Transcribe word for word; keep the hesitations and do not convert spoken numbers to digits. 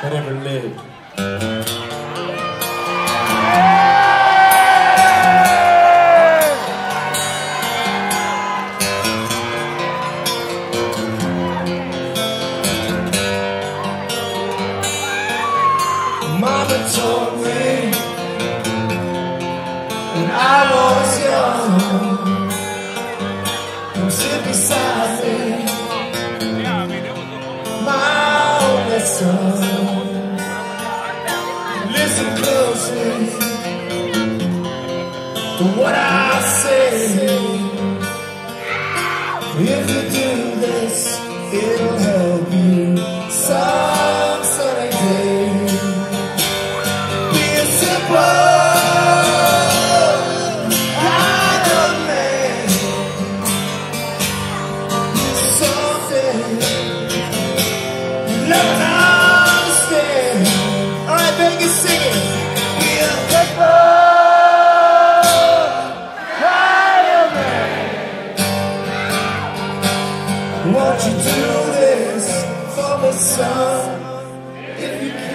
that ever lived. Mama told me when I was young, come sit beside me, my only son. Listen closely to what I say. If you do this, it'll help you some sunny day. Be a simple kind of man. Something you never understand. All right, baby, you sing it. Be a simple kind of man. Won't you do this for me, son? If you can.